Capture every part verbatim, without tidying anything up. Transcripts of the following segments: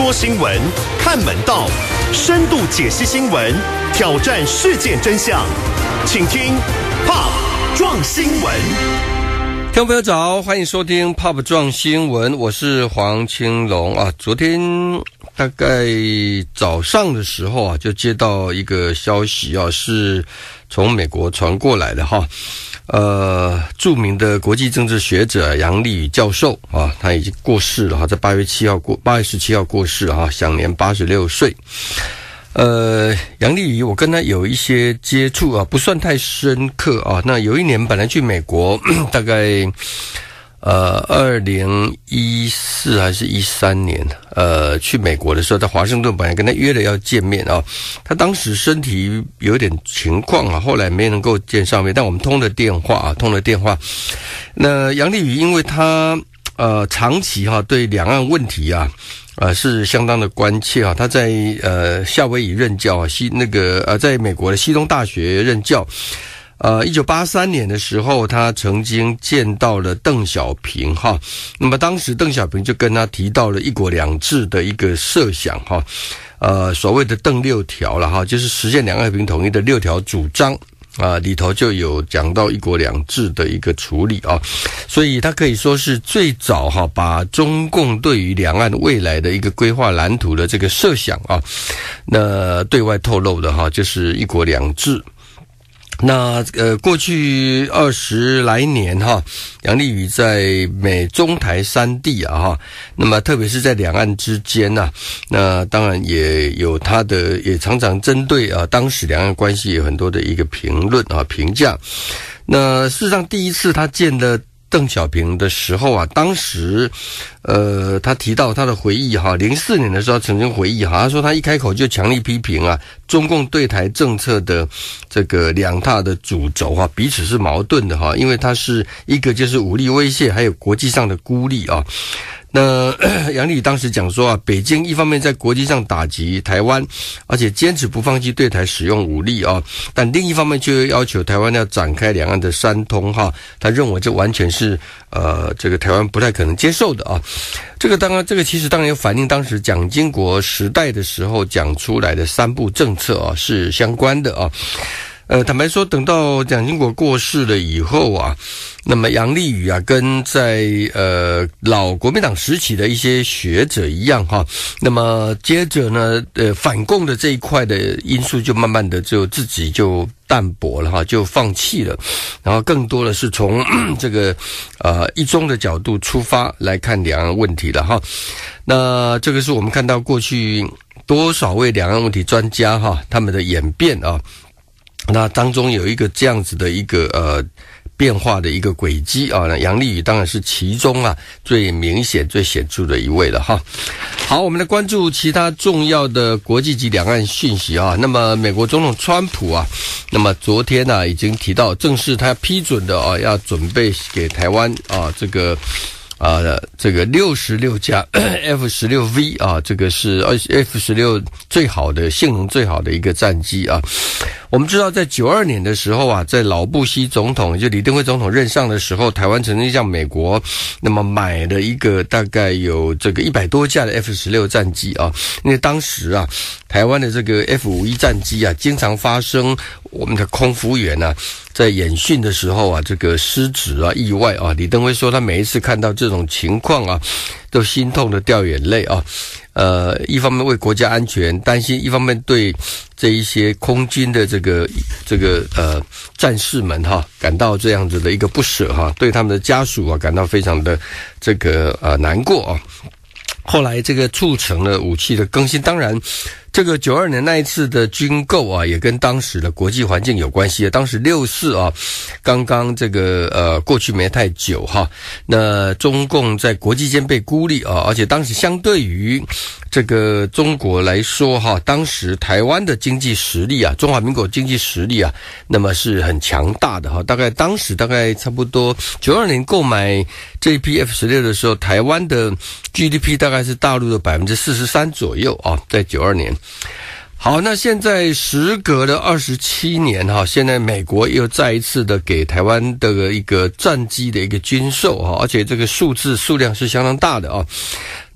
说新闻，看门道，深度解析新闻，挑战事件真相，请听 Pop 撞新闻。 听众朋友早，欢迎收听 Pop 撞新闻，我是黄清龙啊。昨天大概早上的时候啊，就接到一个消息啊，是从美国传过来的哈。呃，著名的国际政治学者杨立宇教授啊，他已经过世了哈，在八月七号过，八月十七号过世哈，享年八十六岁。呃，杨立宇，我跟他有一些接触啊，不算太深刻啊。那有一年本来去美国，大概呃二零一四还是一三年，呃去美国的时候，在华盛顿本来跟他约了要见面啊。他当时身体有点情况啊，后来没能够见上面，但我们通了电话啊，通了电话。那杨立宇因为他呃长期哈、啊、对两岸问题啊。呃，是相当的关切啊！他在呃夏威夷任教啊，西那个呃，在美国的西东大学任教。呃，一九八三年的时候，他曾经见到了邓小平哈。那么当时邓小平就跟他提到了一国两制的一个设想哈，呃，所谓的邓六条了哈，就是实现两岸和平统一的六条主张。啊，里头就有讲到一国两制的一个处理啊，所以他可以说是最早哈、啊、把中共对于两岸未来的一个规划蓝图的这个设想啊，那对外透露的哈、啊，就是一国两制。那呃，过去二十来年哈，杨立宇在美中台三地啊哈，那么特别是在两岸之间呐、啊，那当然也有他的，也常常针对啊当时两岸关系有很多的一个评论啊评价。那事实上，第一次他见了邓小平的时候啊，当时，呃，他提到他的回忆哈，零四年的时候曾经回忆哈，他说他一开口就强力批评啊，中共对台政策的这个两大的主轴哈，彼此是矛盾的哈，因为它是一个就是武力威胁，还有国际上的孤立啊。那杨立宇当时讲说啊，北京一方面在国际上打击台湾，而且坚持不放弃对台使用武力啊，但另一方面却要求台湾要展开两岸的三通哈，他认为这完全是呃这个台湾不太可能接受的啊。这个当然，这个其实当然有反映当时蒋经国时代的时候讲出来的三不政策啊是相关的啊。呃，坦白说，等到蒋经国过世了以后啊，那么杨立宇啊，跟在呃老国民党时期的一些学者一样哈，那么接着呢，呃反共的这一块的因素就慢慢的就自己就淡薄了哈，就放弃了，然后更多的是从这个呃一中的角度出发来看两岸问题了哈。那这个是我们看到过去多少位两岸问题专家哈，他们的演变啊。那当中有一个这样子的一个呃变化的一个轨迹啊，那杨立宇当然是其中啊最明显、最显著的一位了哈。好，我们来关注其他重要的国际及两岸讯息啊。那么，美国总统川普啊，那么昨天呢、啊、已经提到，正式他批准的啊，要准备给台湾啊这个。啊，这个六十六架 F 十六 V 啊，这个是 F 十六最好的性能最好的一个战机啊。我们知道，在九二年的时候啊，在老布希总统就李登辉总统任上的时候，台湾曾经向美国那么买了一个大概有这个一百多架的 F 十六战机啊，因为当时啊，台湾的这个 F 五十一战机啊，经常发生我们的空服员啊。在演训的时候啊，这个失职啊、意外啊，李登辉说他每一次看到这种情况啊，都心痛的掉眼泪啊。呃，一方面为国家安全担心，一方面对这一些空军的这个这个呃战士们哈、啊，感到这样子的一个不舍哈、啊，对他们的家属啊感到非常的这个呃难过啊。后来这个促成了武器的更新，当然这个九二年那一次的军购啊，也跟当时的国际环境有关系。当时六四啊，刚刚这个呃过去没太久哈，那中共在国际间被孤立啊，而且当时相对于这个中国来说哈，当时台湾的经济实力啊，中华民国经济实力啊，那么是很强大的哈。大概当时大概差不多九二年购买这一批 F 十六 的时候，台湾的 G D P 大概是大陆的百分之四十三左右啊，在九二年。好，那现在时隔了二十七年哈，现在美国又再一次的给台湾的一个战机的一个军售哈，而且这个数字数量是相当大的啊。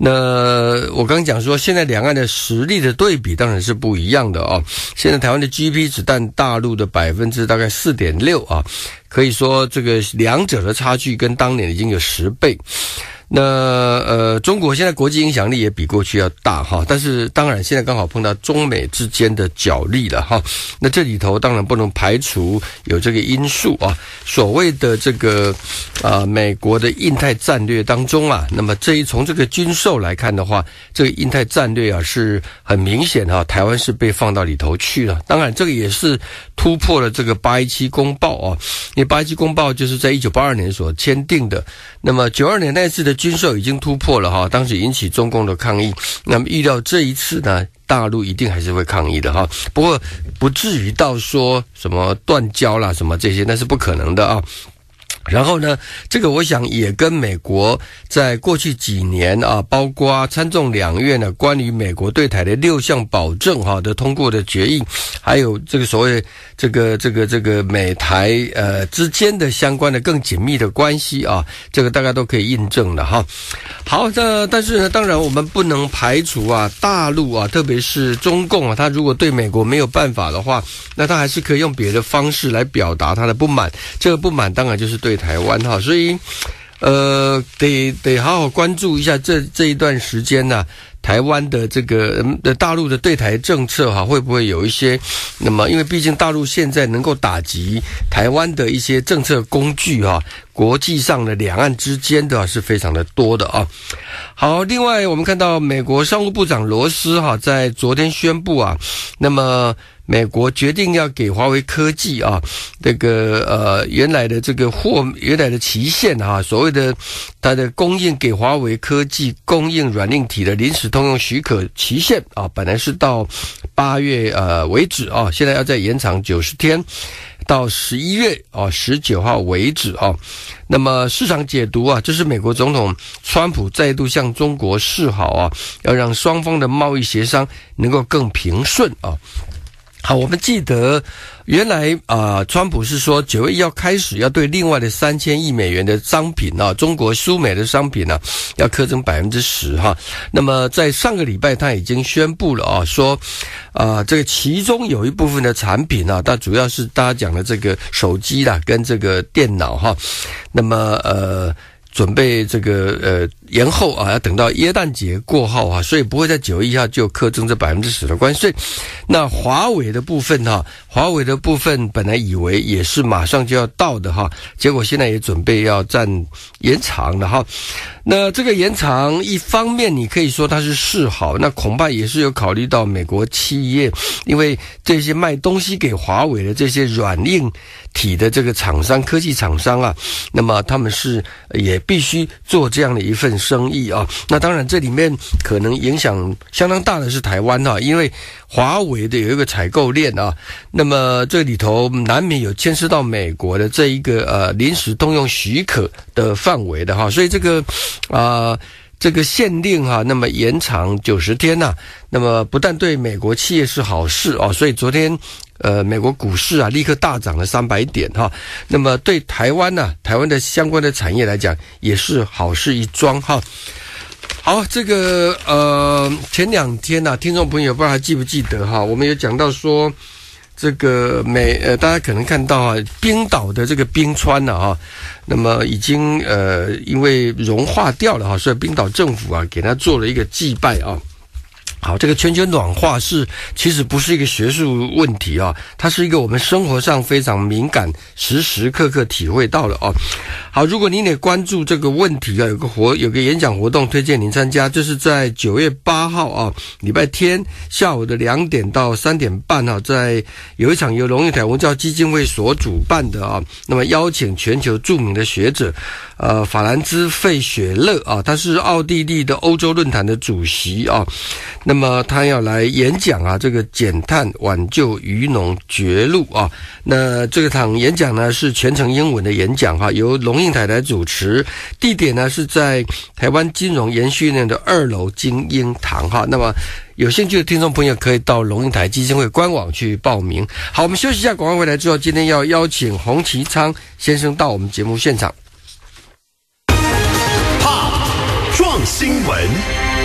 那我刚刚讲说，现在两岸的实力的对比当然是不一样的哦。现在台湾的 G D P 只占大陆的百分之大概四点六啊，可以说这个两者的差距跟当年已经有十倍。那呃，中国现在国际影响力也比过去要大哈，但是当然现在刚好碰到中美之间的角力了哈。那这里头当然不能排除有这个因素啊。所谓的这个啊、呃，美国的印太战略当中啊，那么这一从这个军售来看的话，这个印太战略啊是很明显哈，台湾是被放到里头去了。当然这个也是突破了这个八一七公报啊，因为八一七公报就是在一九八二年所签订的，那么九二年那次的军售已经突破了哈，当时引起中共的抗议。那么预料这一次呢，大陆一定还是会抗议的哈，不过不至于到说什么断交啦什么这些，那是不可能的啊。然后呢，这个我想也跟美国在过去几年啊，包括参众两院呢关于美国对台的六项保证哈的通过的决议，还有这个所谓这个这个这个美台呃之间的相关的更紧密的关系啊，这个大家都可以印证的哈。好，那但是呢，当然我们不能排除啊，大陆啊，特别是中共啊，他如果对美国没有办法的话，那他还是可以用别的方式来表达他的不满。这个不满当然就是对台湾哈，所以呃，得得好好关注一下这这一段时间呢、啊，台湾的这个呃大陆的对台政策哈，会不会有一些？那么，因为毕竟大陆现在能够打击台湾的一些政策工具哈，国际上的两岸之间的是非常的多的啊。好，另外我们看到美国商务部长罗斯哈在昨天宣布啊，那么美国决定要给华为科技啊，这个呃原来的这个货原来的期限啊，所谓的它的供应给华为科技供应软硬体的临时通用许可期限啊，本来是到八月呃为止啊，现在要再延长九十天。到十一月啊十九号为止啊，那么市场解读啊，这是美国总统川普再度向中国示好啊，要让双方的贸易协商能够更平顺啊。好，我们记得原来啊、呃，川普是说九月一号开始要对另外的三千亿美元的商品啊，中国输美的商品呢、啊，要课征百分之十哈。那么在上个礼拜他已经宣布了啊，说啊、呃，这个其中有一部分的产品啊，它主要是大家讲的这个手机啦，跟这个电脑哈。那么呃。准备这个呃延后啊，要等到耶诞节过后啊，所以不会在九月一号就课征这百分之十的关税。那华为的部分哈、啊，华为的部分本来以为也是马上就要到的哈，结果现在也准备要暂延长了哈。那这个延长一方面你可以说它是示好，那恐怕也是有考虑到美国企业，因为这些卖东西给华为的这些软硬体的这个厂商、科技厂商啊，那么他们是也必须做这样的一份生意啊。那当然这里面可能影响相当大的是台湾啊，因为华为的有一个采购链啊，那么这里头难免有牵涉到美国的这一个呃临时通用许可的范围的哈，所以这个啊。呃这个限令哈、啊，那么延长九十天呐、啊，那么不但对美国企业是好事哦，所以昨天呃美国股市啊立刻大涨了三百点哈、啊，那么对台湾呢、啊，台湾的相关的产业来讲也是好事一桩哈。好，这个呃前两天呐、啊，听众朋友不知道还记不记得哈，我们有讲到说。这个美呃，大家可能看到啊，冰岛的这个冰川呢啊，那么已经呃因为融化掉了哈，所以冰岛政府啊给它做了一个祭拜啊。好，这个全球暖化是其实不是一个学术问题啊，它是一个我们生活上非常敏感，时时刻刻体会到了啊。好，如果您也关注这个问题啊，有个活有个演讲活动推荐您参加，这是在九月八号啊，礼拜天下午的两点到三点半啊，在有一场由龙应台文教基金会所主办的啊，那么邀请全球著名的学者，呃，法兰兹费雪勒啊，他是奥地利的欧洲论坛的主席啊。那么他要来演讲啊，这个减碳挽救渔农绝路啊。那这个场演讲呢是全程英文的演讲哈、啊，由龙应台来主持，地点呢是在台湾金融研训院的二楼精英堂哈、啊。那么有兴趣的听众朋友可以到龙应台基金会官网去报名。好，我们休息一下，广告回来之后，今天要邀请洪其昌先生到我们节目现场。 Pop 撞新闻。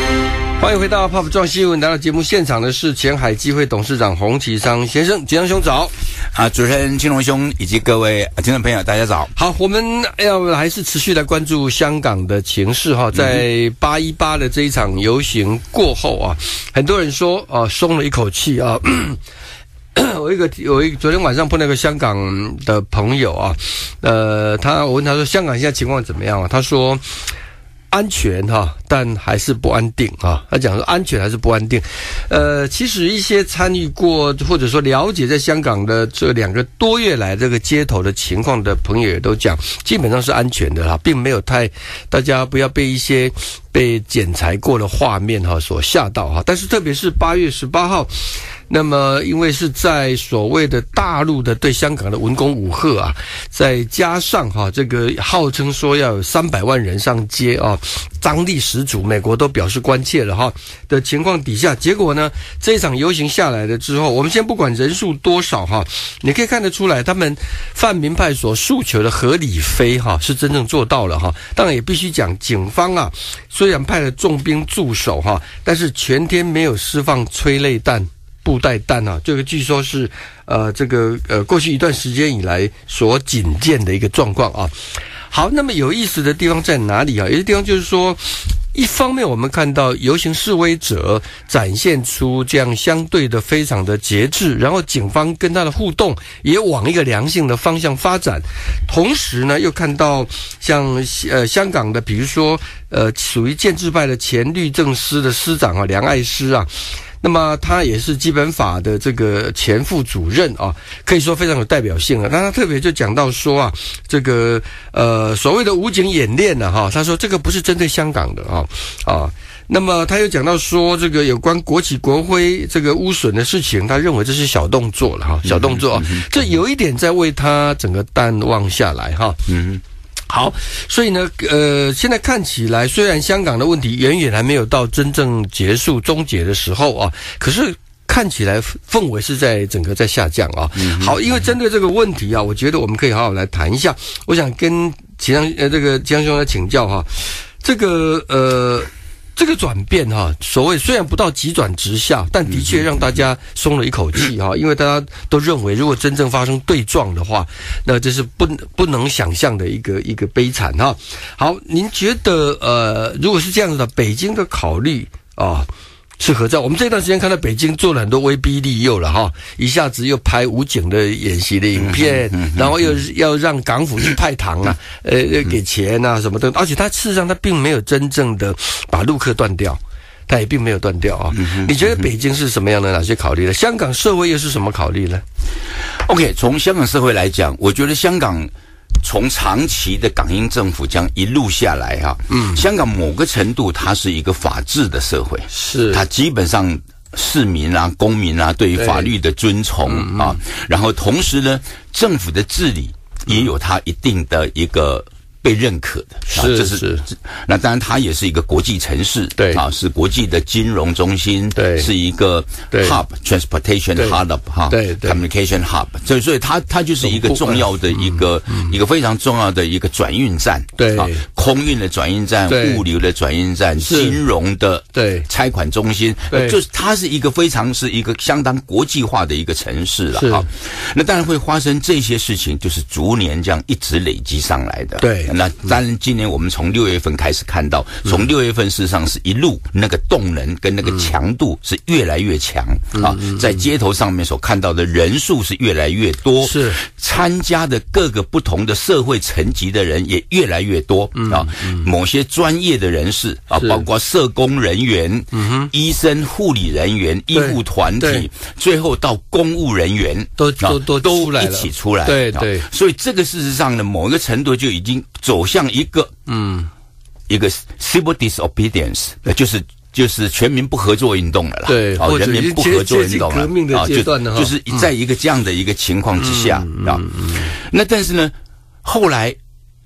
欢迎回到 Pop 撞新闻，来到节目现场的是前海基会董事长洪启昌先生，启昌兄早。 啊，主持人青龙兄以及各位听众朋友，大家早。 好，我们要还是持续来关注香港的情势哈，在八一八的这一场游行过后啊，很多人说啊松了一口气啊。我一个我一昨天晚上碰到一个香港的朋友啊，呃，他我问他说香港现在情况怎么样啊？他说。安全哈，但还是不安定啊。他讲说安全还是不安定。呃，其实一些参与过或者说了解在香港的这两个多月来这个街头的情况的朋友也都讲，基本上是安全的啦，并没有太大家不要被一些被剪裁过的画面哈所吓到哈。但是特别是八月十八号。那么，因为是在所谓的大陆的对香港的文攻武吓啊，再加上哈这个号称说要有三百万人上街啊，张力十足，美国都表示关切了哈的情况底下，结果呢，这一场游行下来了之后，我们先不管人数多少哈，你可以看得出来，他们泛民派所诉求的合理非哈是真正做到了哈。当然也必须讲，警方啊虽然派了重兵驻守哈，但是全天没有释放催泪弹。布袋弹啊，这个据说是呃这个呃过去一段时间以来所仅见的一个状况啊。好，那么有意思的地方在哪里啊？有些地方就是说，一方面我们看到游行示威者展现出这样相对的非常的节制，然后警方跟他的互动也往一个良性的方向发展，同时呢又看到像呃香港的比如说呃属于建制派的前律政司的司长啊梁爱诗啊。那么他也是基本法的这个前副主任啊，可以说非常有代表性了。那他特别就讲到说啊，这个呃所谓的武警演练呢、啊、哈，他说这个不是针对香港的啊啊。那么他又讲到说，这个有关国旗国徽这个污损的事情，他认为这是小动作了哈，小动作啊，这有一点在为他整个淡忘下来哈。嗯。好，所以呢，呃，现在看起来，虽然香港的问题远远还没有到真正结束、终结的时候啊，可是看起来氛围是在整个在下降啊。嗯、好，因为针对这个问题啊，我觉得我们可以好好来谈一下。我想跟启昌呃这个启昌兄来请教哈，这个呃。这个转变哈，所谓虽然不到急转直下，但的确让大家松了一口气哈，因为大家都认为，如果真正发生对撞的话，那这是不不能想象的一个一个悲惨哈。好，您觉得呃，如果是这样子的，北京的考虑啊？是何在？我们这段时间看到北京做了很多威逼利诱了哈，一下子又拍武警的演习的影片，嗯嗯嗯、然后又要让港府去派糖啊，呃，给钱啊什么的，而且他事实上他并没有真正的把陆客断掉，他也并没有断掉啊。嗯、你觉得北京是什么样的哪些考虑呢？香港社会又是什么考虑呢 ？OK， 从香港社会来讲，我觉得香港。从长期的港英政府这样一路下来哈、啊，嗯，香港某个程度它是一个法治的社会， 是它基本上市民啊、公民啊对于法律的遵从啊，然后同时呢，政府的治理也有它一定的一个被认可的， 是、 啊、这是是。那当然，它也是一个国际城市， 对啊，是国际的金融中心， 对， 是一个 hub transportation hub 哈， 对对 communication hub， 所以所以它它就是一个重要的一个、嗯、一个非常重要的一个转运站， 对啊， 空运的转运站，物流的转运站，金融的对拆款中心，对，就是它是一个非常是一个相当国际化的一个城市了啊。那当然会发生这些事情，就是逐年这样一直累积上来的， 对。 那当然，今年我们从六月份开始看到，从六月份事实上是一路那个动能跟那个强度是越来越强、嗯、啊，在街头上面所看到的人数是越来越多， 是参加的各个不同的社会层级的人也越来越多、嗯、啊、嗯，某些专业的人士啊，包括社工人员、嗯、医生、护理人员、医护团体，最后到公务人员都都都都一起出来， 对对、啊， 所以这个事实上呢，某一个程度就已经走向一个嗯一个 civil disobedience， 就是就是全民不合作运动了啦， 对， 啊、哦，人民不合作运动了， 革命的阶段呢、 啊，就就是在一个这样的一个情况之下、嗯、啊、嗯，那但是呢，后来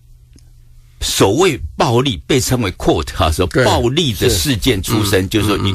所谓暴力被称为 quote 哈、啊，说暴力的事件出生，就是说你。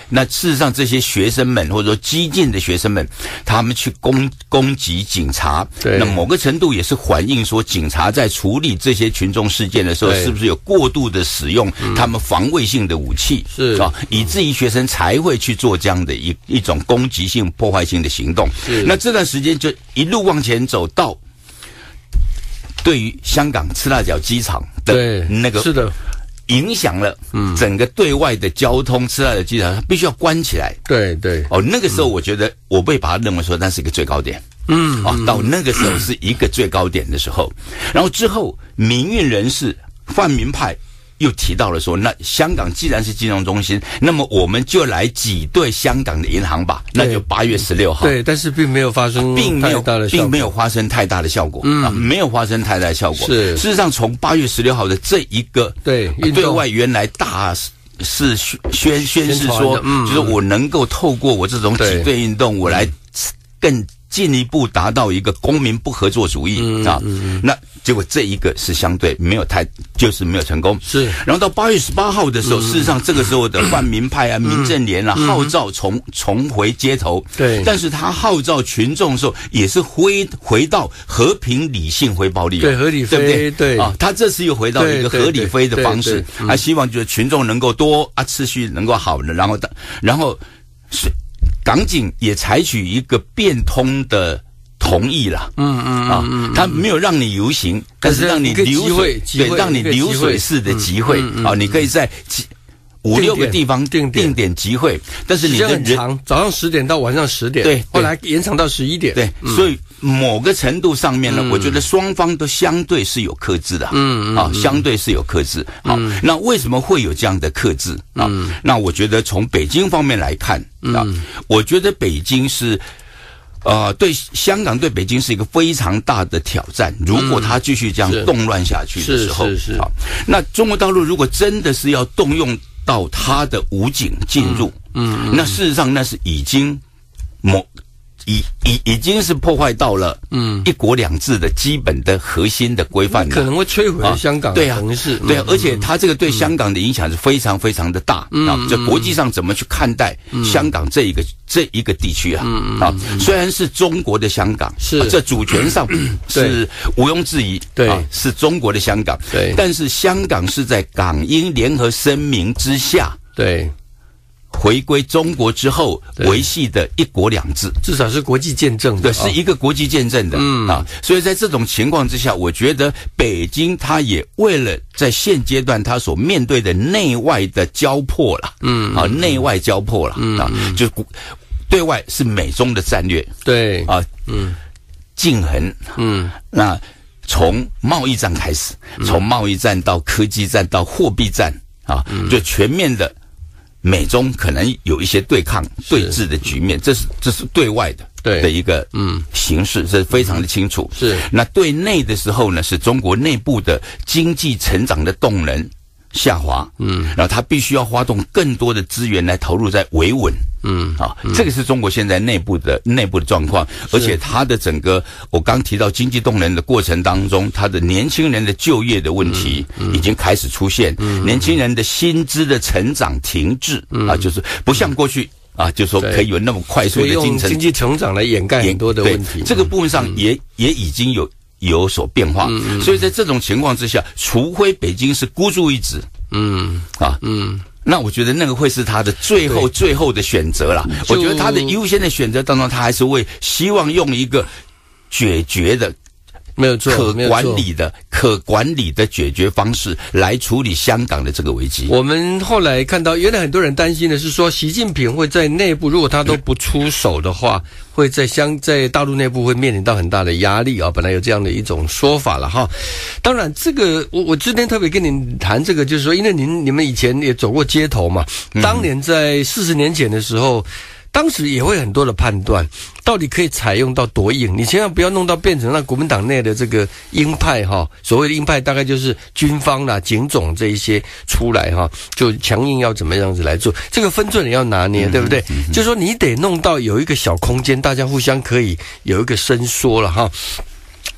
那事实上这些学生们或者说激进的学生们，他们去攻攻击警察， 对， 那某个程度也是反映说警察在处理这些群众事件的时候，是不是有过度的使用他们防卫性的武器， 是啊，以至于学生才会去做这样的一一种攻击性、破坏性的行动。那这段时间就一路往前走到，对于香港赤辣椒机场的那个是的。 影响了整个对外的交通，赤辣椒机场必须要关起来。 对对， 哦，那个时候我觉得我被把它认为说那是一个最高点。嗯，哦，到那个时候是一个最高点的时候，然后之后民运人士泛民派又提到了说，那香港既然是金融中心，那么我们就来挤兑香港的银行吧。那就八月十六号。 对，但是并没有发生并没有太大的效果， 并没有发生太大的效果。嗯、啊，没有发生太大的效果。 是， 事实上从八月十六号的这一个对对外原来大是宣宣示说，嗯，就是我能够透过我这种挤兑运动，我来更进一步达到一个公民不合作主义、嗯、啊、嗯，那结果这一个是相对没有太，就是没有成功。 是，然后到八月十八号的时候、嗯，事实上这个时候的泛民派啊、嗯、民政联啊、嗯、号召重重回街头， 对， 但是他号召群众的时候也是回回到和平、理性、非暴力， 对，合理非， 对不对？ 对啊，他这次又回到一个合理非的方式，他希望就是群众能够多啊，秩序能够好的，然后然后是。港警也采取一个变通的同意了，嗯嗯啊，嗯他没有让你游行，但是让你流水，对，让你流水式的集会、嗯嗯、啊，你可以在五六个地方定定点集会，但是你的人长，早上十点到晚上十点， 对， 后来延长到十一点， 对，嗯、所以某个程度上面呢、嗯，我觉得双方都相对是有克制的，嗯嗯啊，相对是有克制。好、嗯，那为什么会有这样的克制啊、嗯？那我觉得从北京方面来看啊、嗯，我觉得北京是。呃，对香港对北京是一个非常大的挑战。如果他继续这样动乱下去的时候， 是是是。好， 那中国大陆如果真的是要动用到他的武警进入，嗯，嗯那事实上那是已经某已已已经是破坏到了嗯一国两制的基本的核心的规范， 可能会摧毁香港的对啊， 是对啊，而且他这个对香港的影响是非常非常的大啊。在国际上怎么去看待香港这一个这一个地区啊？啊，虽然是中国的香港，是这主权上是毋庸置疑，对啊，是中国的香港，对，但是香港是在港英联合声明之下， 对。 回归中国之后维系的一国两制， 至少是国际见证的， 对，是一个国际见证的，嗯啊，所以在这种情况之下，我觉得北京它也为了在现阶段它所面对的内外的交迫了，嗯啊，内外交迫了，嗯啊，就对外是美中的战略， 对啊，嗯，竞衡，嗯，那从贸易战开始，从贸易战到科技战到货币战啊，就全面的。美中可能有一些对抗、对峙的局面，这是这是对外的对的一个嗯形势，这是非常的清楚。 是那对内的时候呢，是中国内部的经济成长的动能下滑，嗯，然后它必须要发动更多的资源来投入在维稳，嗯啊，这个是中国现在内部的内部的状况，而且它的整个我刚提到经济动能的过程当中，它的年轻人的就业的问题已经开始出现，嗯、年轻人的薪资的成长停滞、嗯、啊，就是不像过去。啊，就说可以有那么快速的进程， 经济成长来掩盖很多的问题， 这个部分上也、嗯、也已经有有所变化、嗯，所以在这种情况之下，除非北京是孤注一掷，嗯啊嗯，那我觉得那个会是他的最后最后的选择啦。我觉得他的优先的选择当中，他还是会希望用一个解决的。 没有错， 可管理的、可管理的解决方式来处理香港的这个危机。 我们后来看到，原来很多人担心的是说，习近平会在内部，如果他都不出手的话，会在香在大陆内部会面临到很大的压力啊。本来有这样的一种说法了哈。当然，这个我我今天特别跟您谈这个，就是说，因为您你们以前也走过街头嘛，当年在四十年前的时候。当时也会很多的判断，到底可以采用到多硬？你千万不要弄到变成那国民党内的这个鹰派哈，所谓的鹰派大概就是军方啦、警总这一些出来哈，就强硬要怎么样子来做，这个分寸也要拿捏，对不对？嗯嗯嗯、就是说你得弄到有一个小空间，大家互相可以有一个伸缩了哈。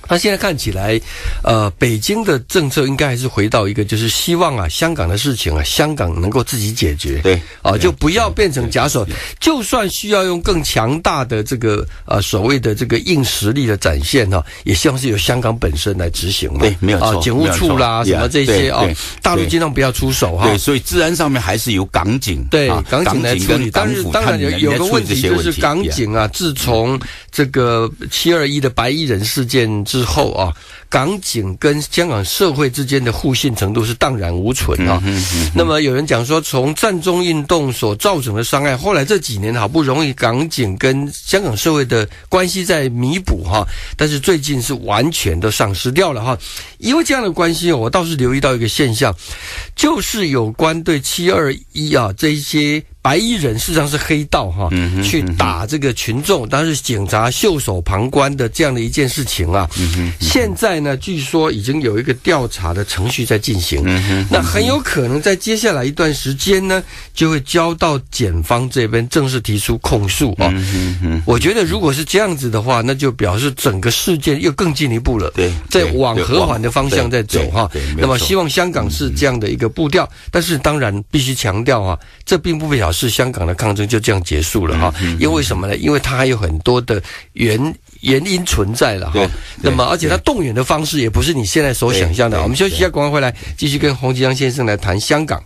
那现在看起来，呃，北京的政策应该还是回到一个，就是希望啊，香港的事情啊，香港能够自己解决。 对， 啊，就不要变成假手。就算需要用更强大的这个呃所谓的这个硬实力的展现哈、啊，也希望是由香港本身来执行嘛。 对，没有错。 啊，警务处啦，什么这些啊，大陆尽量不要出手哈。 对，所以治安上面还是由港警对港警来处理。但是当然有有个问题就是港警啊，自从这个七二一的白衣人事件之后啊，港警跟香港社会之间的互信程度是荡然无存啊。嗯嗯嗯、那么有人讲说，从战中运动所造成的伤害，后来这几年好不容易港警跟香港社会的关系在弥补哈，但是最近是完全都丧失掉了哈。因为这样的关系，我倒是留意到一个现象，就是有关对七二一啊这一些白衣人事实上是黑道哈、嗯，去打这个群众，当时警察袖手旁观的这样的一件事情啊，嗯、现在呢，据说已经有一个调查的程序在进行，嗯、那很有可能在接下来一段时间呢，就会交到检方这边正式提出控诉啊。嗯、我觉得如果是这样子的话，那就表示整个事件又更进一步了，对，在往和缓的方向在走哈。那么希望香港是这样的一个步调，但是当然必须强调啊，这并不表示是香港的抗争就这样结束了哈，因为什么呢？因为它还有很多的原原因存在了哈。那么，而且它动员的方式也不是你现在所想象的。我们休息一下，广告回来继续跟洪吉阳先生来谈香港。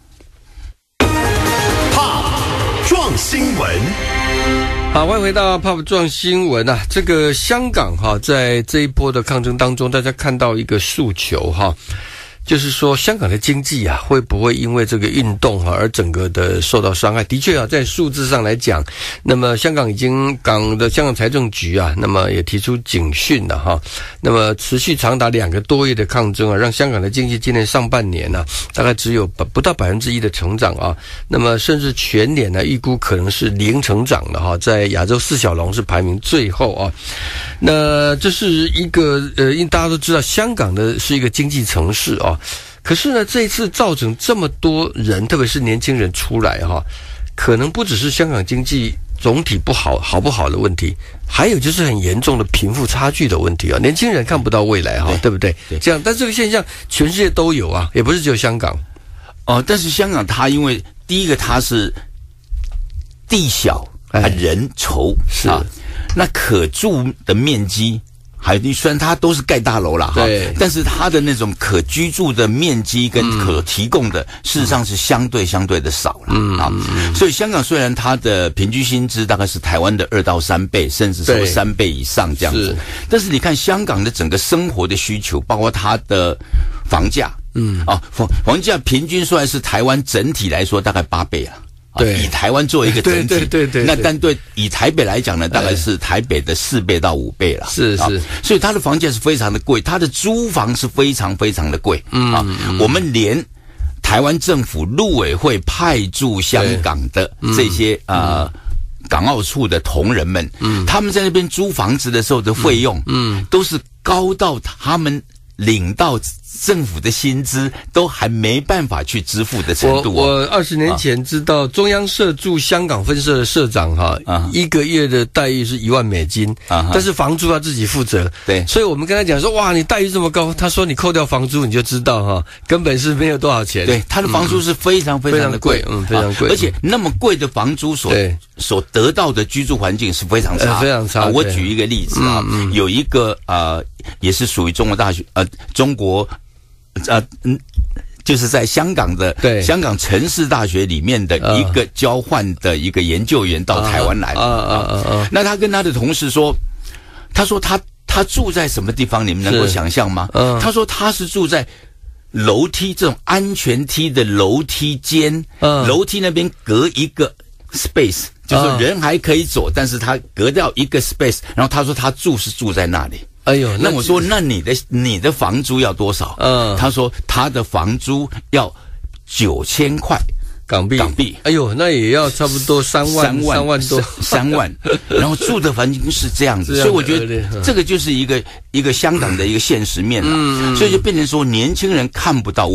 Pop 撞新闻， 好，欢迎回到 Pop 撞新闻啊！这个香港哈，在这一波的抗争当中，大家看到一个诉求哈。就是说，香港的经济啊，会不会因为这个运动啊而整个的受到伤害？的确啊，在数字上来讲，那么香港已经港的香港财政局啊，那么也提出警讯了哈。那么持续长达两个多月的抗争啊，让香港的经济今年上半年呢、啊，大概只有不到百分之一的成长啊。那么甚至全年呢，预估可能是零成长的哈，在亚洲四小龙是排名最后啊。那这是一个呃，因为大家都知道，香港的是一个经济城市啊。可是呢，这一次造成这么多人，特别是年轻人出来哈，可能不只是香港经济总体不好好不好的问题，还有就是很严重的贫富差距的问题啊。年轻人看不到未来哈， 对, 对不对？对，这样，但这个现象全世界都有啊，也不是只有香港。 哦，但是香港它因为第一个它是地小啊人稠是啊，那可住的面积。还有，虽然它都是盖大楼啦，哈，但是它的那种可居住的面积跟可提供的，嗯、事实上是相对相对的少了，嗯啊。所以香港虽然它的平均薪资大概是台湾的二到三倍，甚至说三倍以上这样子，但是你看香港的整个生活的需求，包括它的房价，嗯啊，房房价平均出来是台湾整体来说大概八倍啊。对，以台湾作为一个整体，对对对 对, 对，那但对以台北来讲呢，大概是台北的四倍到五倍了。是是，啊，所以它的房价是非常的贵，它的租房是非常非常的贵。嗯啊，嗯我们连台湾政府陆委会派驻香港的这些啊、呃、港澳处的同仁们，嗯，他们在那边租房子的时候的费用，嗯，都是高到他们领到政府的薪资都还没办法去支付的程度， 哦。我我二十年前知道中央社驻香港分社的社长哈，啊，一个月的待遇是一万美金，啊，但是房租要自己负责。对，所以我们跟他讲说，哇，你待遇这么高，他说你扣掉房租你就知道哈，根本是没有多少钱。 对，他的房租是非常非常的贵， 嗯，非常贵， 而且那么贵的房租所所得到的居住环境是非常差， 呃、非常差。 啊，我举一个例子啊，嗯嗯，有一个呃，也是属于中国大学呃中国。呃嗯，就是在香港的对香港城市大学里面的一个交换的一个研究员到台湾来啊啊啊啊！那他跟他的同事说，他说他他住在什么地方？你们能够想象吗？嗯，他说他是住在楼梯这种安全梯的楼梯间，嗯，楼梯那边隔一个 space， 就是人还可以走，但是他隔掉一个 space， 然后他说他住是住在那里。哎呦，那我说，那你的你的房租要多少？嗯，他说他的房租要九千块港币。 港币， 哎呦，那也要差不多三万三万三万多三万。然后住的环境是这样子，所以我觉得这个就是一个一个香港的一个现实面了。嗯，所以就变成说，年轻人看不到未来。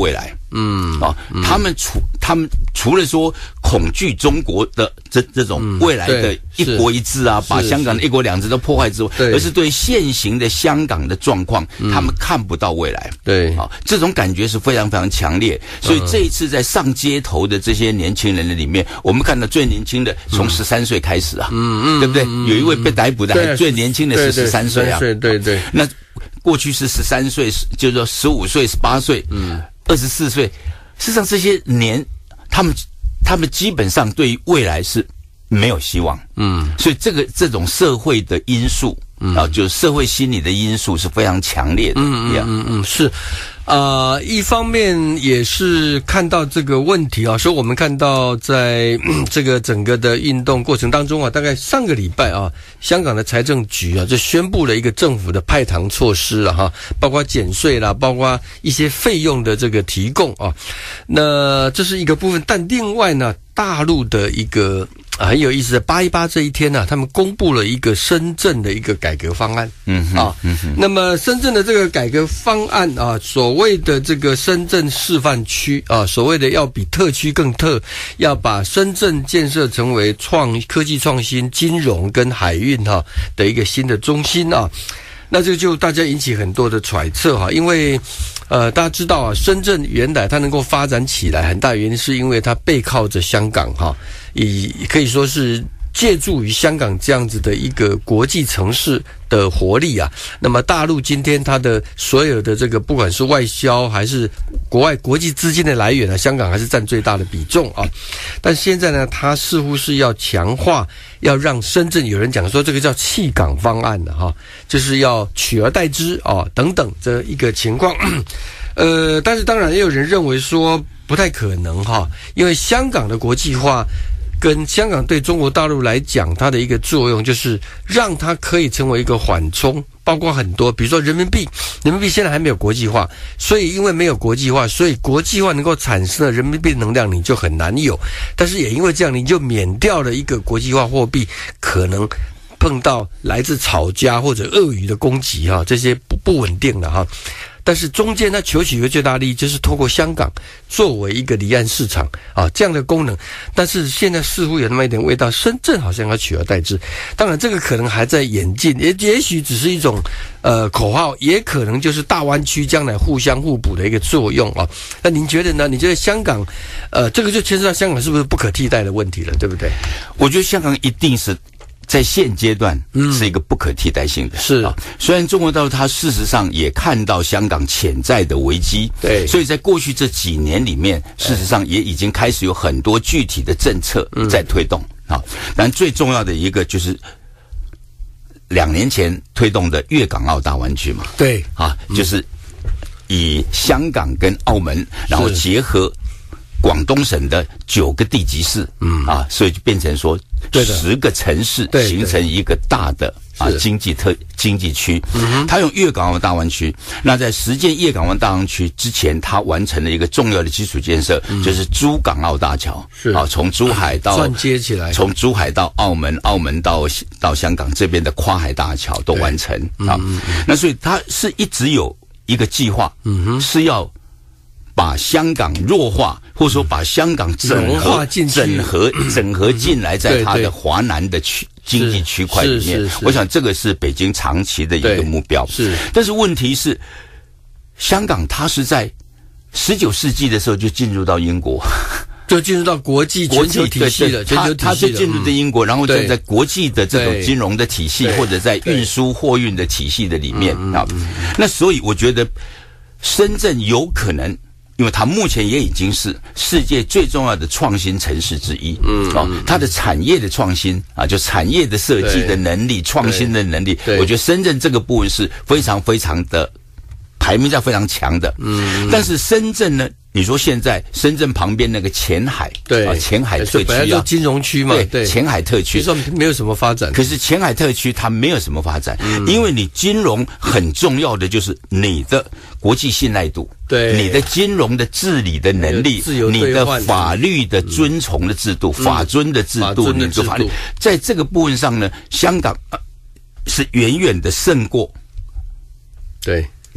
嗯啊，嗯他们除他们除了说恐惧中国的这这种未来的一国一制啊，嗯、把香港的一国两制都破坏之外，而是对现行的香港的状况，嗯、他们看不到未来。 对啊，这种感觉是非常非常强烈。所以这一次在上街头的这些年轻人的里面，我们看到最年轻的从十三岁开始啊，嗯嗯，对不对？嗯、有一位被逮捕的还最年轻的是十三岁啊， 对对对。 那过去是十三岁，就是说十五岁、十八岁，嗯。二十四岁，事实上这些年，他们他们基本上对于未来是没有希望，嗯，所以这个这种社会的因素，嗯、啊，就是社会心理的因素是非常强烈的， 嗯嗯嗯嗯，是。呃，一方面也是看到这个问题啊，所以我们看到在、嗯、这个整个的运动过程当中啊，大概上个礼拜啊，香港的财政局啊就宣布了一个政府的派糖措施了哈，包括减税啦，包括一些费用的这个提供啊，那这是一个部分，但另外呢，大陆的一个啊很有意思的八一八这一天呢、啊，他们公布了一个深圳的一个改革方案，嗯啊，嗯哼，那么深圳的这个改革方案啊，所谓的这个深圳示范区啊，所谓的要比特区更特，要把深圳建设成为创科技创新、金融跟海运哈、啊、的一个新的中心啊。那这个就大家引起很多的揣测哈，因为呃大家知道啊，深圳原来它能够发展起来，很大原因是因为它背靠着香港哈，以可以说是借助于香港这样子的一个国际城市的活力啊，那么大陆今天它的所有的这个不管是外销还是国外国际资金的来源啊，香港还是占最大的比重啊。但现在呢，它似乎是要强化，要让深圳，有人讲说这个叫弃港方案的哈，就是要取而代之啊等等这一个情况。呃，但是当然也有人认为说不太可能哈，因为香港的国际化跟香港对中国大陆来讲，它的一个作用就是让它可以成为一个缓冲，包括很多，比如说人民币，人民币现在还没有国际化，所以因为没有国际化，所以国际化能够产生的人民币能量你就很难有，但是也因为这样，你就免掉了一个国际化货币可能碰到来自草加或者鳄鱼的攻击哈，这些不不稳定的哈。但是中间它求取一个最大利益，就是透过香港作为一个离岸市场啊这样的功能。但是现在似乎有那么一点味道，深圳好像要取而代之。当然，这个可能还在演进，也也许只是一种呃口号，也可能就是大湾区将来互相互补的一个作用啊。那您觉得呢？你觉得香港呃这个就牵涉到香港是不是不可替代的问题了，对不对？ 我觉得香港一定是在现阶段是一个不可替代性的，嗯、是啊。虽然中国大陆它事实上也看到香港潜在的危机，对，所以在过去这几年里面，事实上也已经开始有很多具体的政策在推动、嗯、啊。但最重要的一个就是两年前推动的粤港澳大湾区嘛， 对啊，就是以香港跟澳门，然后结合广东省的九个地级市，嗯啊，所以就变成说十个城市形成一个大的啊经济特经济区。嗯，他用粤港澳大湾区，那在实践粤港澳大湾区之前，他完成了一个重要的基础建设，嗯、就是珠港澳大桥，是啊，从珠海到串接起来， 从珠海到澳门，澳门到到香港这边的跨海大桥都完成啊。嗯嗯、那所以他是一直有一个计划，嗯哼，是要把香港弱化，或者说把香港整合、整合、整合进来，在它的华南的区经济区块里面。我想这个是北京长期的一个目标。是，但是问题是，香港它是在十九世纪的时候就进入到英国。 就进入到国际全球体系了，全球体系了。 他就进入的英国，然后再在国际的这种金融的体系，或者在运输货运的体系的里面啊。那所以我觉得深圳有可能。因为它目前也已经是世界最重要的创新城市之一，嗯，哦，它的产业的创新啊，就产业的设计的能力、创新的能力，我觉得深圳这个部分是非常非常的排名在非常强的，嗯，但是深圳呢？你说现在深圳旁边那个前海，对啊，前海特区啊， 本来就金融区嘛， 对，前海特区， 其实没有什么发展。 可是前海特区它没有什么发展，嗯、因为你金融很重要的就是你的国际信赖度，对，你的金融的治理的能力，你的法律的遵从的制度，嗯、法遵的制度，你的法律，在这个部分上呢，香港、呃、是远远的胜过， 对。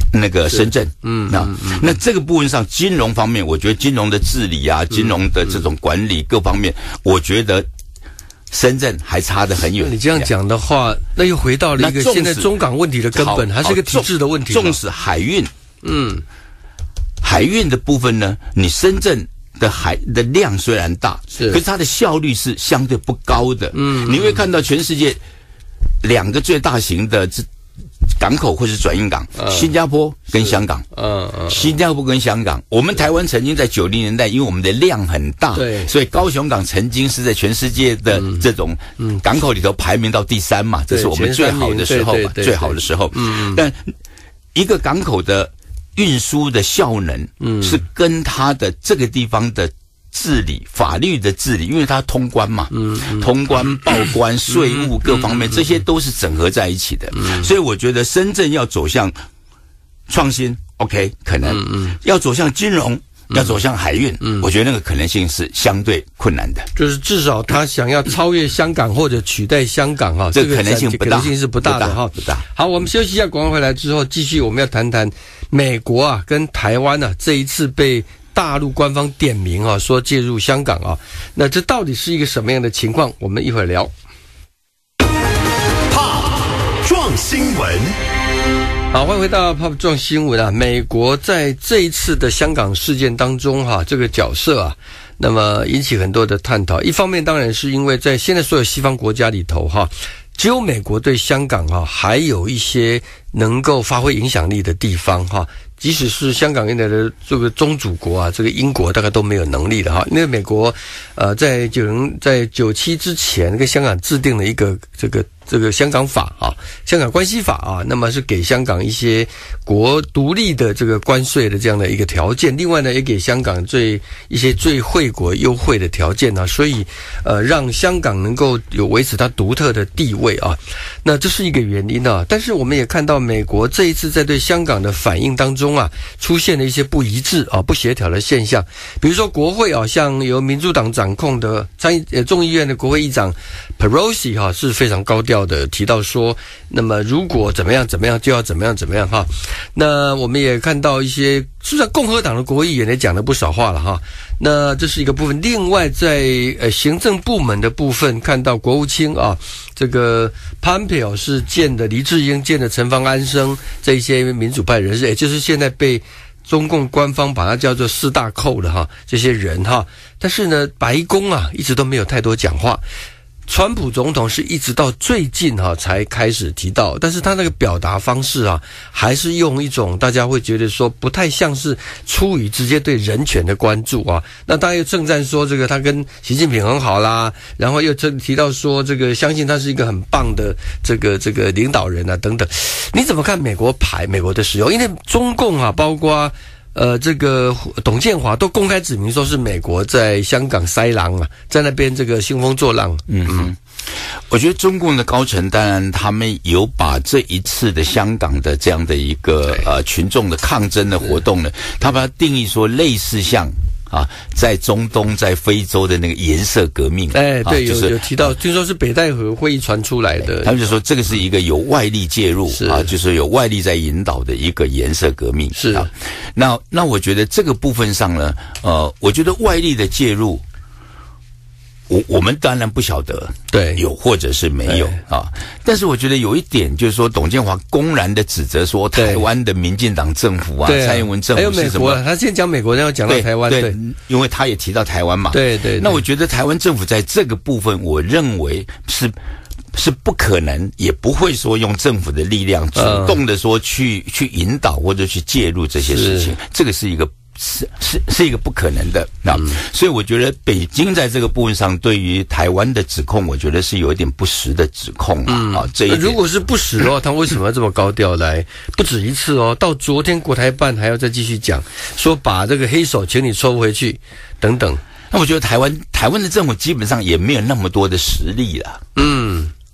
那个深圳，嗯，那、嗯、那这个部分上，金融方面，我觉得金融的治理啊，金融的这种管理各方面，我觉得深圳还差得很远。 你这样讲的话，那又回到了一个现在中港问题的根本，还是一个体制的问题。 纵使海运，嗯，海运的部分呢，你深圳的海的量虽然大，是，可是它的效率是相对不高的。嗯，你会看到全世界两个最大型的这港口或是转运港，呃、新加坡跟香港。嗯嗯、呃，新加坡跟香港，我们台湾曾经在九零年代，因为我们的量很大，对，所以高雄港曾经是在全世界的这种港口里头排名到第三嘛，这是我们最好的时候嘛，最好的时候。嗯，但一个港口的运输的效能，嗯，是跟它的这个地方的治理、法律的治理，因为它通关嘛，嗯，通关、报关、税务各方面，这些都是整合在一起的。嗯，所以我觉得深圳要走向创新 ，OK， 可能，嗯，要走向金融，要走向海运，嗯，我觉得那个可能性是相对困难的。 就是至少他想要超越香港或者取代香港哈， 这个可能性不大， 可能性是不大的哈， 不大。 好，我们休息一下，广告回来之后，继续我们要谈谈美国啊跟台湾啊这一次被大陆官方点名啊，说介入香港啊，那这到底是一个什么样的情况？我们一会儿聊。 Pop 撞新闻， 好，欢迎回到 Pop 撞新闻啊。美国在这一次的香港事件当中哈、啊，这个角色啊，那么引起很多的探讨。一方面当然是因为在现在所有西方国家里头哈、啊，只有美国对香港哈、啊、还有一些能够发挥影响力的地方哈、啊。即使是香港原来的这个宗主国啊，这个英国大概都没有能力的哈，因为美国，呃，在九零在九七之前跟香港制定了一个这个这个香港法啊，香港关系法啊，那么是给香港一些国独立的这个关税的这样的一个条件，另外呢也给香港最一些最惠国优惠的条件啊，所以呃让香港能够有维持它独特的地位啊，那这是一个原因啊，但是我们也看到美国这一次在对香港的反应当中啊，出现了一些不一致啊、不协调的现象。比如说国会啊，像由民主党掌控的参议呃众议院的国会议长 Pelosi 哈、啊、是非常高调的提到说，那么如果怎么样怎么样就要怎么样怎么样哈。那我们也看到一些，实际上共和党的国会议员也讲了不少话了哈。那这是一个部分。另外在呃行政部门的部分，看到国务卿啊。这个 Pompeo 是见的黎智英，见的陈方安生这一些民主派人士，也就是现在被中共官方把它叫做四大寇的哈，这些人哈。但是呢，白宫啊一直都没有太多讲话。川普总统是一直到最近哈、啊、才开始提到，但是他那个表达方式啊，还是用一种大家会觉得说不太像是出于直接对人权的关注啊。那当然又称赞说这个他跟习近平很好啦，然后又提到说这个相信他是一个很棒的这个这个领导人啊等等。你怎么看美国牌美国的使用？因为中共啊，包括。呃，这个董建华都公开指明说是美国在香港塞狼啊，在那边这个兴风作浪。 嗯嗯，我觉得中共的高层当然他们有把这一次的香港的这样的一个呃群众的抗争的活动呢，他把它定义说类似像。啊，在中东、在非洲的那个颜色革命， 哎，对， 啊、就是有有提到，听说是北戴河会议传出来的， 他们就说这个是一个有外力介入啊，就是有外力在引导的一个颜色革命。 是啊，那那我觉得这个部分上呢，呃，我觉得外力的介入。我我们当然不晓得， 对， 有或者是没有啊。但是我觉得有一点就是说，董建华公然的指责说，台湾的民进党政府啊，蔡英文政府是什么？ 还有美国，他先讲美国，然后讲到台湾， 对，对因为他也提到台湾嘛。 对 对, 对。 那我觉得台湾政府在这个部分，我认为是是不可能，也不会说用政府的力量主动的说去、嗯、去引导或者去介入这些事情，这个是一个。是是是一个不可能的啊、嗯，所以我觉得北京在这个部分上对于台湾的指控，我觉得是有一点不实的指控啊。嗯、啊这一如果是不实的话，他为什么要这么高调来？不止一次哦，到昨天国台办还要再继续讲，说把这个黑手请你抽回去等等。 那我觉得台湾台湾的政府基本上也没有那么多的实力了。嗯。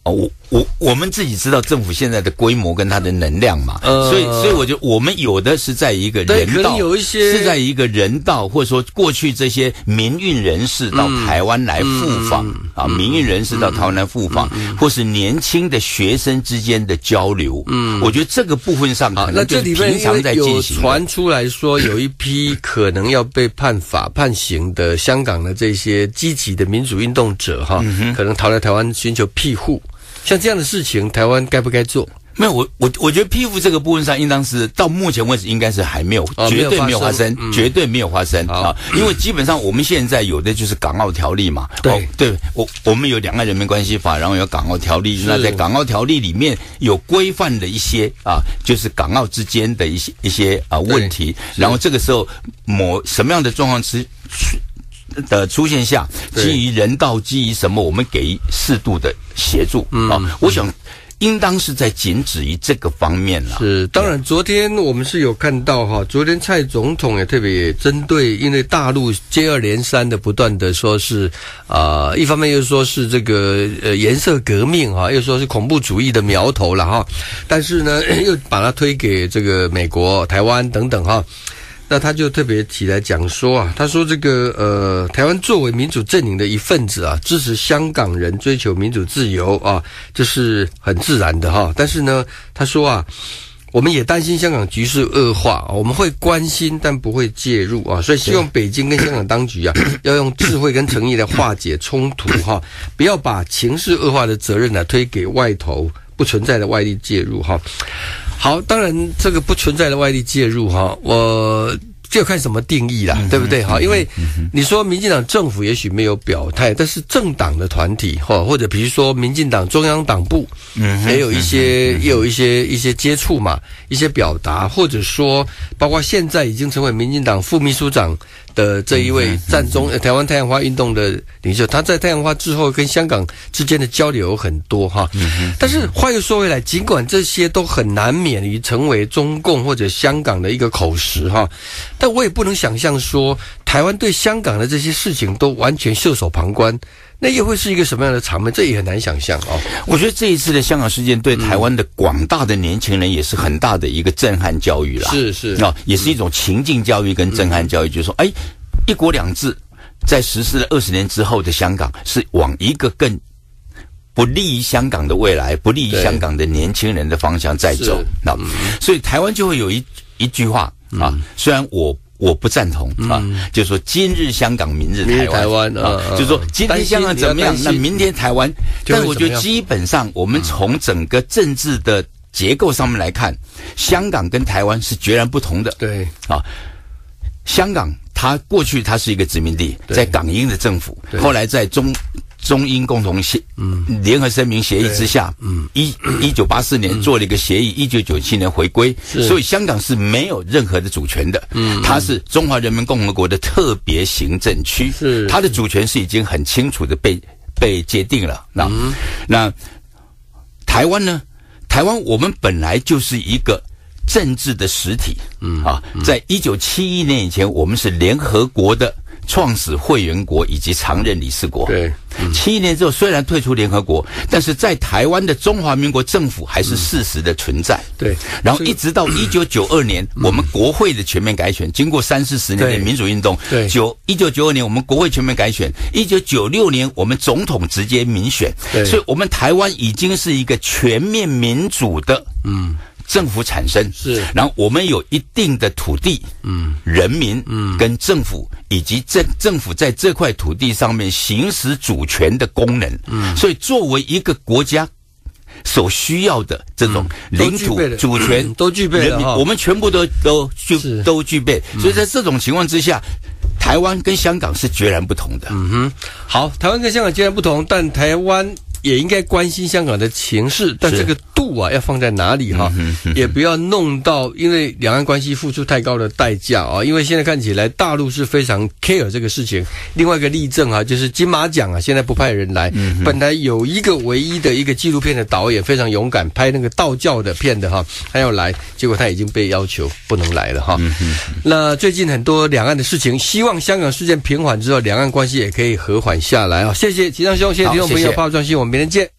哦，我我我们自己知道政府现在的规模跟它的能量嘛，呃、所以所以我就我们有的是在一个人道， 有一些是在一个人道，或者说过去这些民运人士到台湾来赴访、嗯、啊，民运人士到台湾来赴访，嗯、或是年轻的学生之间的交流，嗯，我觉得这个部分上可能就是平常在进行的。 有传出来说，有一批可能要被判法判刑的香港的这些积极的民主运动者哈，嗯、可能逃来台湾寻求庇护。像这样的事情，台湾该不该做？ 没有，我我我觉得庇护这个部分上，应当是到目前为止应该是还没有，哦、绝对没有发生，嗯、绝对没有发生啊！因为基本上我们现在有的就是港澳条例嘛，对、哦、对，我我们有两岸人民关系法，然后有港澳条例，那在港澳条例里面有规范的一些啊，就是港澳之间的一些一些啊问题，然后这个时候某什么样的状况之的出现下，基于人道，基于什么，我们给予适度的协助、嗯、啊！我想应当是在仅止于这个方面了。 是，当然，昨天我们是有看到哈，昨天蔡总统也特别针对，因为大陆接二连三的不断的说是啊、呃，一方面又说是这个呃颜色革命哈，又说是恐怖主义的苗头了哈，但是呢，又把它推给这个美国、台湾等等哈。那他就特别起来讲说啊，他说这个呃，台湾作为民主阵营的一份子啊，支持香港人追求民主自由啊，这是很自然的哈。但是呢，他说啊，我们也担心香港局势恶化，我们会关心但不会介入啊，所以希望北京跟香港当局啊，要用智慧跟诚意来化解冲突哈，不要把情势恶化的责任呢、啊、推给外头不存在的外力介入哈。好，当然这个不存在的外力介入哈，我就看什么定义啦，对不对哈？因为你说民进党政府也许没有表态，但是政党的团体哈，或者比如说民进党中央党部，也有一些也有一些一些接触嘛，一些表达，或者说包括现在已经成为民进党副秘书长的这一位战中台湾太阳花运动的领袖，他在太阳花之后跟香港之间的交流有很多哈。但是话又说回来，尽管这些都很难免于成为中共或者香港的一个口实哈，但我也不能想象说台湾对香港的这些事情都完全袖手旁观，那又会是一个什么样的场面？这也很难想象哦。 我觉得这一次的香港事件对台湾的广大的年轻人也是很大的一个震撼教育啦。 是是啊，也是一种情境教育跟震撼教育，就是说，哎，一国两制在实施了二十年之后的香港是往一个更不利于香港的未来、不利于香港的年轻人的方向在走。那、嗯、所以台湾就会有一一句话啊，嗯、虽然我。我不赞同啊，嗯、就是说今日香港，明日台湾， 台湾啊， 就是说今天香港怎么样，那明天台湾。但我觉得基本上，我们从整个政治的结构上面来看，香港跟台湾是截然不同的。 对啊，香港它过去它是一个殖民地，在港英的政府，后来在中。中英共同协嗯联合声明协议之下，嗯，一一九八四年做了一个协议，一九九七年回归，所以香港是没有任何的主权的，嗯，它是中华人民共和国的特别行政区，是它的主权是已经很清楚的被被界定了。那、嗯、那台湾呢？台湾我们本来就是一个政治的实体，嗯啊，在一九七一年以前，我们是联合国的创始会员国以及常任理事国。 对， 嗯、七一年之后虽然退出联合国，但是在台湾的中华民国政府还是事实的存在。 嗯、对， 然后一直到一九九二年，嗯、我们国会的全面改选，经过三四十年的民主运动， 对， 九一九九二年我们国会全面改选，一九九六年我们总统直接民选，所以我们台湾已经是一个全面民主的，嗯。政府产生是， 然后我们有一定的土地，嗯，人民，嗯，跟政府以及政政府在这块土地上面行使主权的功能，嗯，所以作为一个国家所需要的这种领土、嗯、主权、 嗯、都具备了， 我们全部都都具都具备，所以在这种情况之下。台湾跟香港是截然不同的。 嗯哼，好，台湾跟香港截然不同，但台湾也应该关心香港的情势，但这个度啊要放在哪里哈、嗯嗯？也不要弄到因为两岸关系付出太高的代价啊！因为现在看起来大陆是非常 care 这个事情。另外一个例证啊，就是金马奖啊，现在不派人来，嗯、本来有一个唯一的一个纪录片的导演非常勇敢，拍那个道教的片的哈，他要来，结果他已经被要求不能来了哈。嗯、那最近很多两岸的事情，希望香港事件平缓之后，两岸关系也可以和缓下来啊！谢谢齐章兄，谢谢听众朋友，泡泡专心，我们明天见。